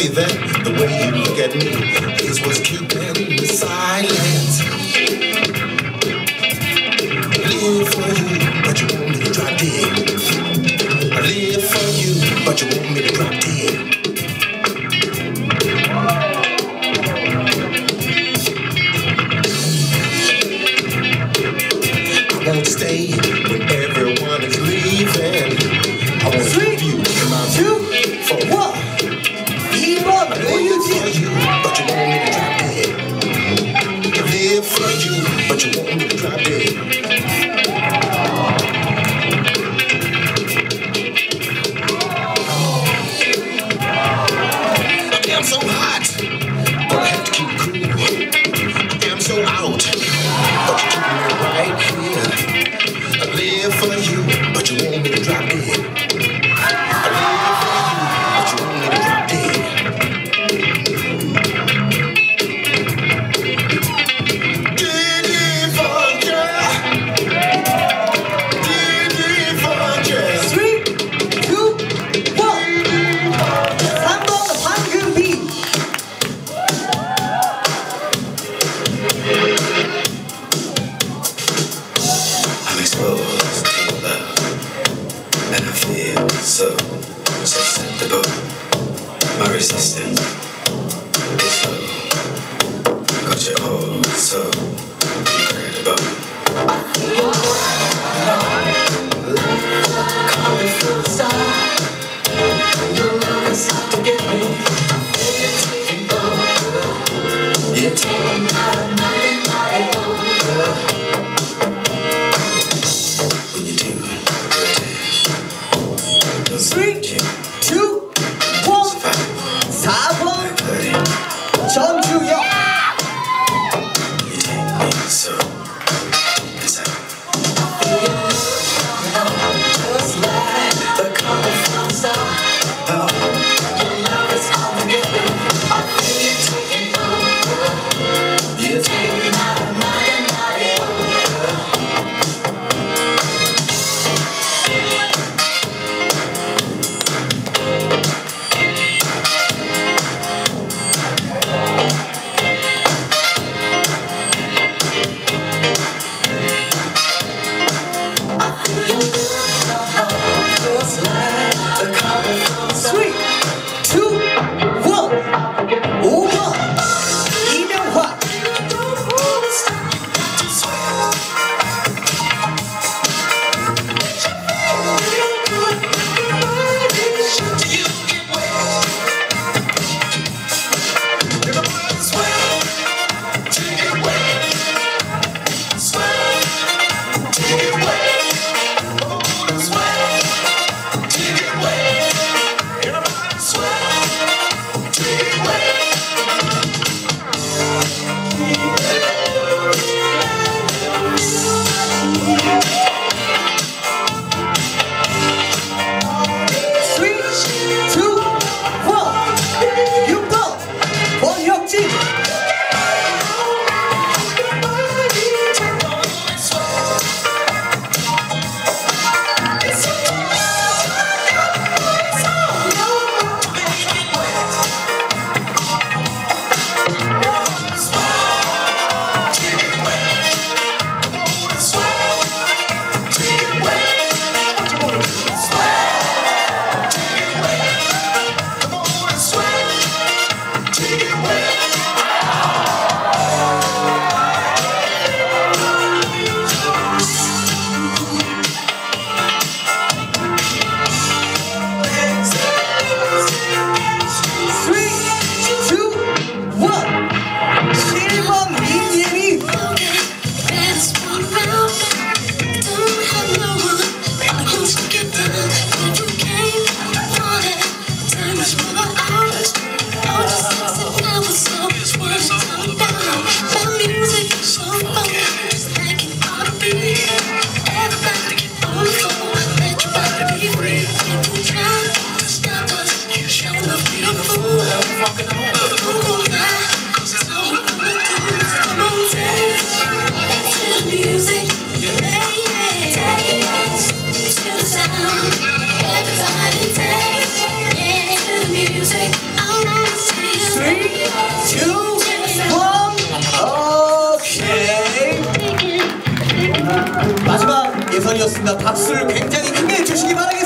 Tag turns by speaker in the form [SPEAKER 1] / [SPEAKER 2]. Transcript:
[SPEAKER 1] you that the way you look at me is what's keeping me silent. I live for you, but you want me to drop dead. I live for you, but you want me to drop dead. I won't stay when everyone is leaving. I want to leave you in my view for what? I live for you, but you want me to drop dead. I live for you, but you want me to drop dead. I'm so hot, but I have to keep cool. I am so out, but you keep me right here. I live for you, but you want me to drop dead. I live for you, but you want me to drop dead. Diddy Funky, Diddy Funky.
[SPEAKER 2] 3, 2, 1. 3번 황금비.
[SPEAKER 1] I'm exposed to love, and I feel so susceptible. My resistance is low. Got you all so incredible.
[SPEAKER 2] Coming from the start, your love is out to get me. You're taking over. You're taking my mind over.
[SPEAKER 1] When you do it,
[SPEAKER 2] 3, 2, 1. 4번 전주역.
[SPEAKER 1] you take me so inside.
[SPEAKER 2] Just like the coming from the start. Your love is out to get me. I feel you taking over. You're taking my mind over.
[SPEAKER 3] 시간이었습니다. 박수를 굉장히 크게 해주시기 바라겠습니다.